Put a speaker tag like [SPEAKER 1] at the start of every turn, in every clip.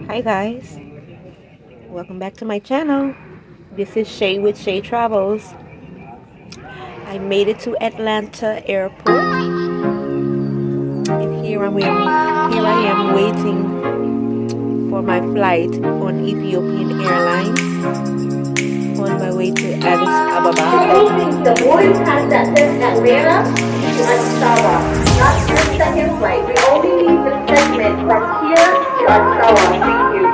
[SPEAKER 1] Hi guys, welcome back to my channel. This is Shay with Shay Travels. I made it to Atlanta airport and here I am waiting for my flight on Ethiopian Airlines on my way to Addis Ababa.
[SPEAKER 2] The boarding pass that says Atlanta to Addis Ababa. Not the second flight. We only need the segment from here to Addis Ababa. Thank you.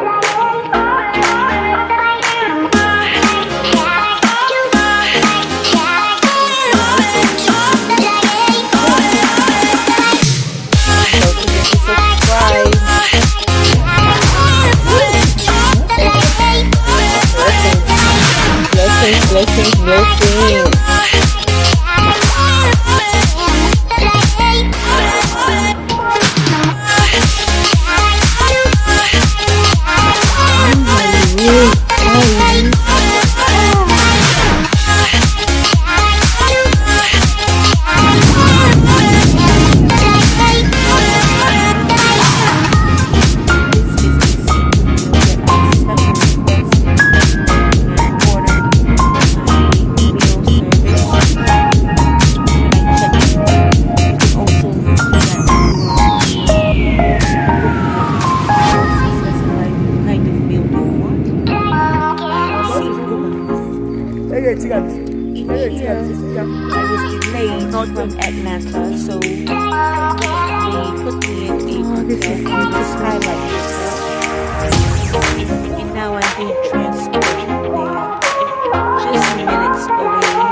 [SPEAKER 1] Blessings. I was delayed from Atlanta, so they put me in a hotel called the Skylight Hotel, and now I'm being transported there, just minutes away.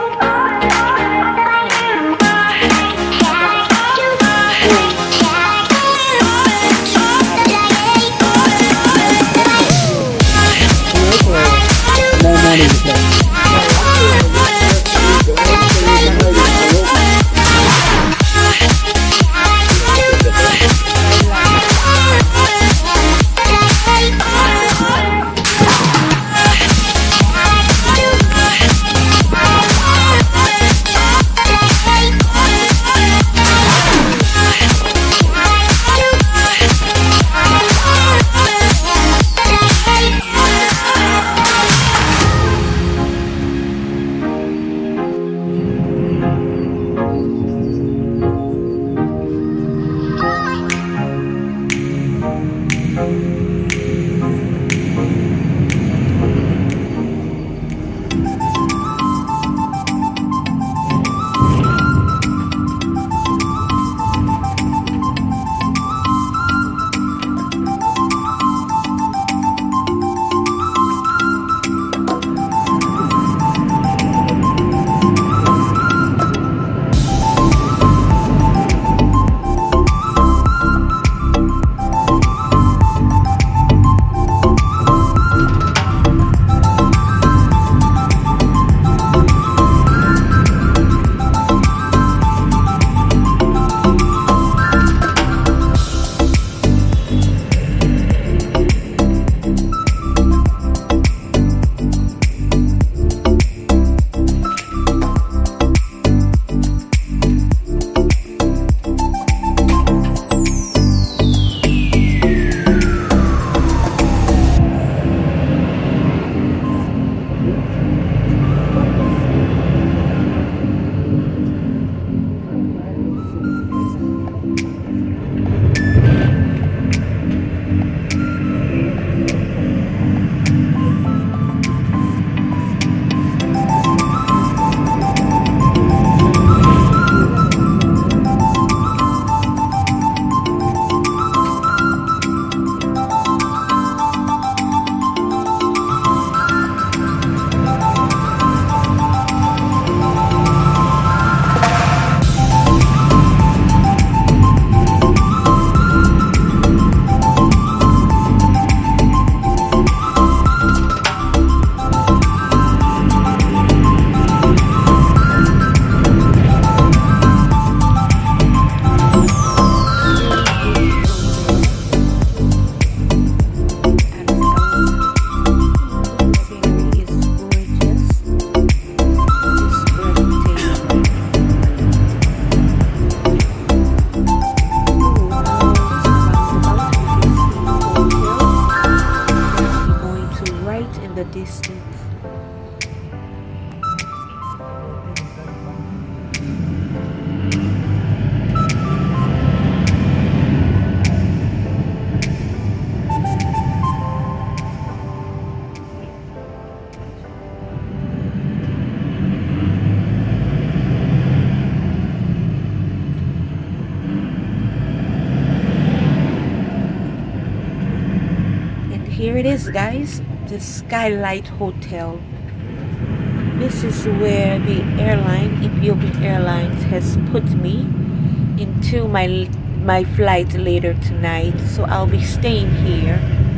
[SPEAKER 1] here it is, guys, the Skylight Hotel. This is where the airline, Ethiopian Airlines, has put me into my flight later tonight. So I'll be staying here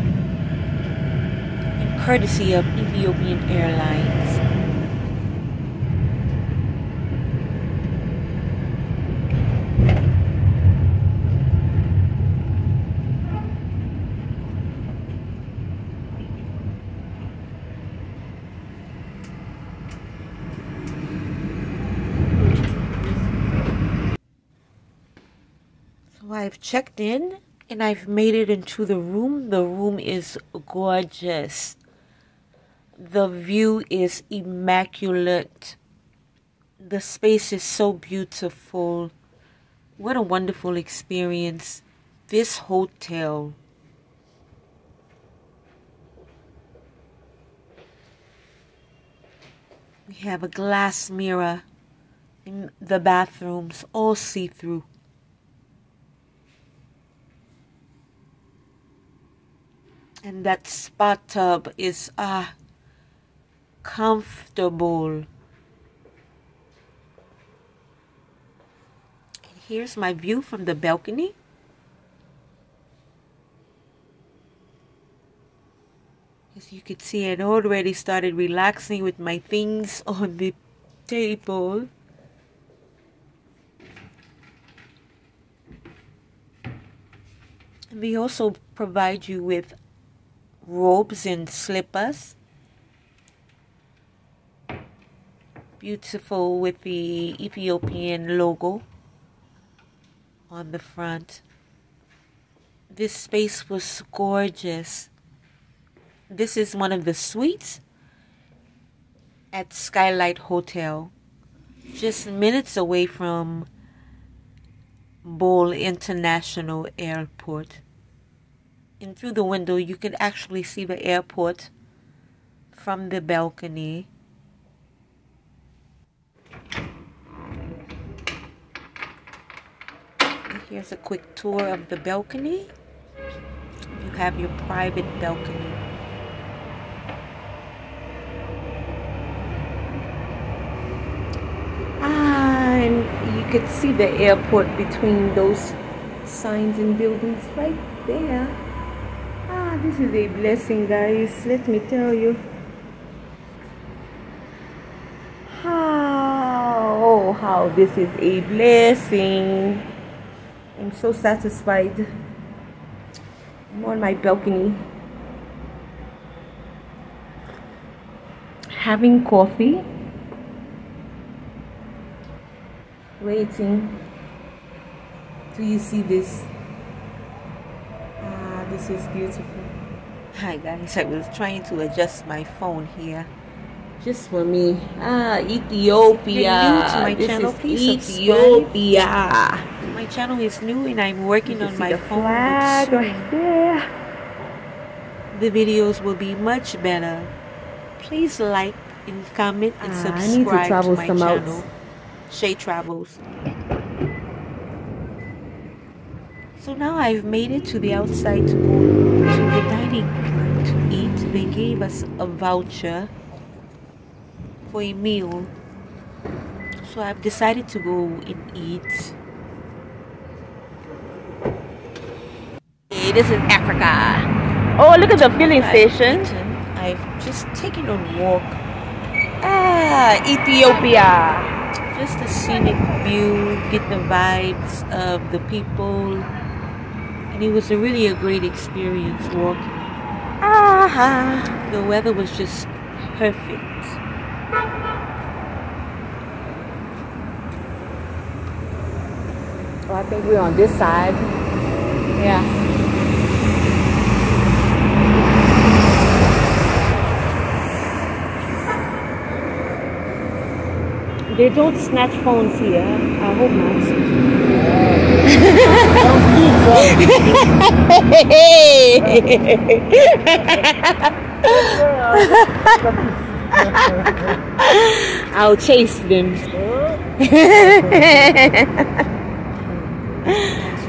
[SPEAKER 1] in courtesy of Ethiopian Airlines. I've checked in and I've made it into the room. The room is gorgeous. The view is immaculate. The space is so beautiful. What a wonderful experience. This hotel. We have a glass mirror in the bathrooms, all see-through. And that spa tub is comfortable. And here's my view from the balcony. As you can see, I'd already started relaxing with my things on the table. And they also provide you with robes and slippers. Beautiful with the Ethiopian logo on the front. This space was gorgeous. This is one of the suites at Skylight Hotel, just minutes away from Bole International Airport. And through the window, you can actually see the airport from the balcony. And here's a quick tour of the balcony. You have your private balcony. And you could see the airport between those signs and buildings right there. This is a blessing, guys, let me tell you. How this is a blessing. I'm so satisfied. I'm on my balcony having coffee, waiting. Do you see this? This is beautiful. Hi guys, I was trying to adjust my phone here just for me. Ethiopia. If you're new to my channel, please Ethiopia. Subscribe. My channel is new and I'm working on my phone. Flag right there. The videos will be much better. Please like and comment and subscribe to my channel. Shay Travels. So now I've made it to the outside to go to the dining room to eat. They gave us a voucher for a meal. So I've decided to go and eat. Hey, this is Africa. Oh, look at the filling station. I've just taken a walk. Ethiopia. Just a scenic view, get the vibes of the people. And it was really a great experience walking. The weather was just perfect.
[SPEAKER 3] Oh, I think we're on this side. Yeah.
[SPEAKER 1] They don't snatch phones here. I hope not. I'll chase them.